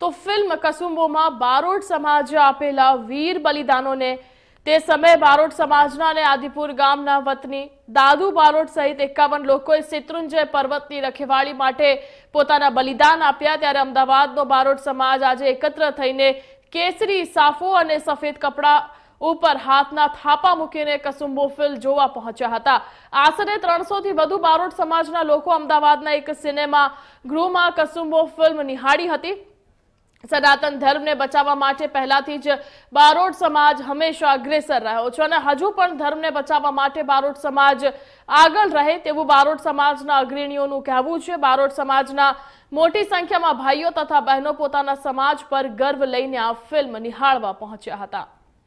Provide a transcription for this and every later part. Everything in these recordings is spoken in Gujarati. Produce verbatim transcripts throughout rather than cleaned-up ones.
તો ફિલ્મ કસુંબોમાં બારોટ સમાજે આપેલા વીર બલિદાનોને તે સમયે બારોટ સમાજના અને આદિપુર ગામના વતની દાદુ બારોટ સહિત એકાવન લોકોએ શેત્રુંજય પર્વતની રખેવાળી માટે પોતાના બલિદાન આપ્યા। ત્યારે અમદાવાદનો બારોટ સમાજ આજે એકત્ર થઈને કેસરી સાફો અને સફેદ કપડા ઉપર હાથના થાપા મૂકીને કસુંબો ફિલ્મ જોવા પહોંચ્યા હતા। આશરે ત્રણસો થી વધુ બારોટ સમાજના લોકો અમદાવાદના એક સિનેમા ગૃહમાં કસુંબો ફિલ્મ નિહાળી હતી। સનાતન ધર્મને બચાવવા માટે પહેલાથી જ બારોટ સમાજ હંમેશા અગ્રેસર રહ્યો છે અને હજુ પણ ધર્મને બચાવવા માટે બારોટ સમાજ આગળ રહે તેવું બારોટ સમાજના અગ્રણીઓનું કહેવું છે। બારોટ સમાજના મોટી સંખ્યામાં ભાઈઓ તથા બહેનો પોતાના સમાજ પર ગર્વ લઈને આ ફિલ્મ નિહાળવા પહોંચ્યા હતા।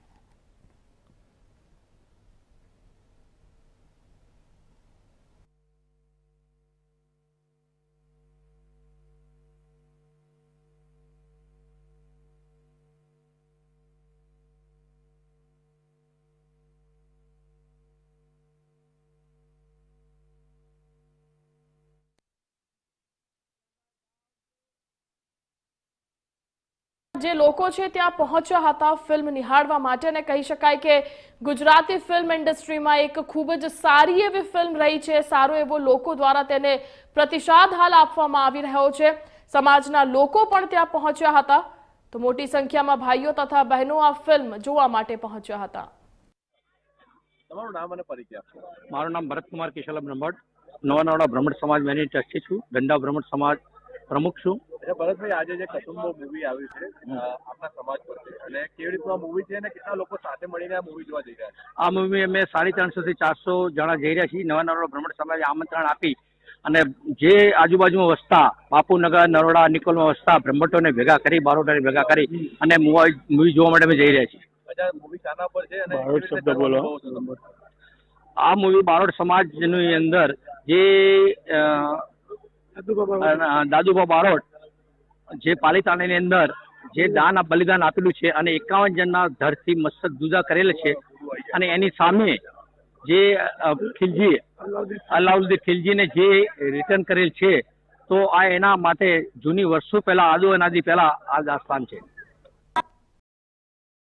જે લોકો છે ત્યાં પહોંચ્યા હતા ફિલ્મ નિહાળવા માટે અને કહી શકાય કે ગુજરાતી ફિલ્મ ઇન્ડસ્ટ્રીમાં એક ખૂબ જ સારી એવી ફિલ્મ રહી છે। સારો એવો લોકો દ્વારા તેને પ્રતિસાદ હાલ આપવામાં આવી રહ્યો છે। સમાજના લોકો પણ ત્યાં પહોંચ્યા હતા તો મોટી સંખ્યામાં ભાઈઓ તથા બહેનો આ ફિલ્મ જોવા માટે પહોંચ્યા હતા। તમારું નામ અને પરિચય આપો। મારું નામ ભરતકુમાર કેશવલાલ બ્રહ્મભટ્ટ, નવા નવડા બ્રહ્મભટ્ટ સમાજ મેની ટ્રસ્ટી છું, દંડા બ્રહ્મભટ્ટ સમાજ પ્રમુખ છું। ભરતભાઈ, આજે જે કસુંબો મૂવી આવી છે આપણા સમાજ પર અને કેવી રીતનું આ મૂવી છે અને કેટલા લોકો સાથે મળીને આ મૂવી જોવા જઈ રહ્યા છે? આ મૂવી અમે સાડી ત્રણસો થી ચારસો જણા જઈ રહ્યા છીએ। નવા નવડા બ્રહ્મભટ્ટ સમાજે આમંત્રણ આપી અને જે આજુબાજુમાં વસતા બાપુનગર, નરોડા, નિકોલમાં વસતા બ્રહ્મભટ્ટોને ભેગા કરી, બારોટોને ભેગા કરી અને મૂવી જોવા માટે અમે જઈ રહ્યા છીએ। મૂવી શાના પર છે અને બારોટ શબ્દ બોલો। આ મૂવી બારોટ સમાજની અંદર જે દાદુભા બારોટ જે પાલિતાણાની અંદર જે દાન બલિદાન આપેલું છે અને એકાવન જણના ધરથી મસ્તક જુદા કરેલ છે અને એની સામે જે ખિલજી અલાઉદ્દીન ખિલજીને જે રિટર્ન કરેલ છે તો આ એના માટે જૂની વર્ષો પહેલા આદો અનાદિ પહેલા આ દાસ્તાન છે।